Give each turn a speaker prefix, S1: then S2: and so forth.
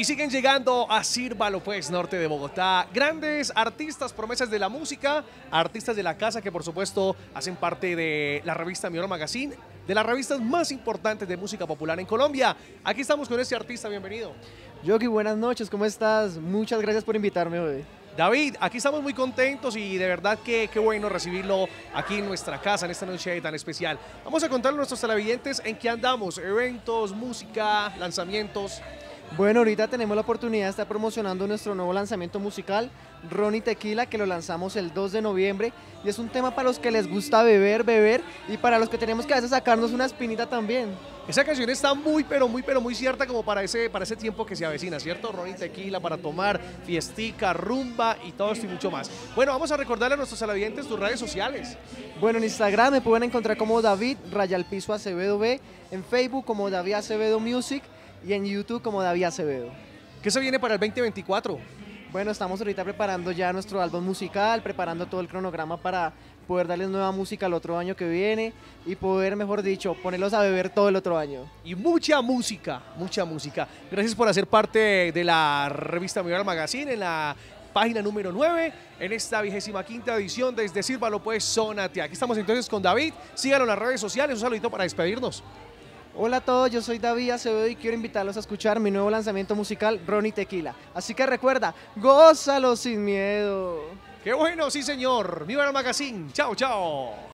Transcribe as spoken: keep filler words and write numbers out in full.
S1: Y siguen llegando a Sírvalo Pues, norte de Bogotá, grandes artistas, promesas de la música, artistas de la casa que por supuesto hacen parte de la revista Mi Hora Magazine, de las revistas más importantes de música popular en Colombia. Aquí estamos con este artista, bienvenido.
S2: Yogi, buenas noches, ¿cómo estás? Muchas gracias por invitarme hoy.
S1: David, aquí estamos muy contentos y de verdad que qué bueno recibirlo aquí en nuestra casa en esta noche tan especial. Vamos a contarle a nuestros televidentes en qué andamos, eventos, música, lanzamientos.
S2: Bueno, ahorita tenemos la oportunidad de estar promocionando nuestro nuevo lanzamiento musical, Ron y Tequila, que lo lanzamos el dos de noviembre, y es un tema para los que les gusta beber, beber, y para los que tenemos que a veces sacarnos una espinita también.
S1: Esa canción está muy, pero muy, pero muy cierta como para ese, para ese tiempo que se avecina, ¿cierto? Ron y Tequila para tomar, fiestica, rumba y todo esto y mucho más. Bueno, vamos a recordarle a nuestros televidentes tus redes sociales.
S2: Bueno, en Instagram me pueden encontrar como David Rayalpiso Acevedo B, en Facebook como David Acevedo Music, y en YouTube como David Acevedo.
S1: ¿Qué se viene para el veinte veinticuatro?
S2: Bueno, estamos ahorita preparando ya nuestro álbum musical, preparando todo el cronograma para poder darles nueva música el otro año que viene y poder, mejor dicho, ponerlos a beber todo el otro año.
S1: Y mucha música, mucha música. Gracias por hacer parte de la revista Mi Hora Magazine en la página número nueve, en esta vigésima quinta edición desde Sírvalo Pues, Zónate. Aquí estamos entonces con David. Síganlo en las redes sociales. Un saludito para despedirnos.
S2: Hola a todos, yo soy David Acevedo y quiero invitarlos a escuchar mi nuevo lanzamiento musical, Ron y Tequila. Así que recuerda, gózalo sin miedo.
S1: ¡Qué bueno, sí señor! Mi Hora Magazine. Chao, chao.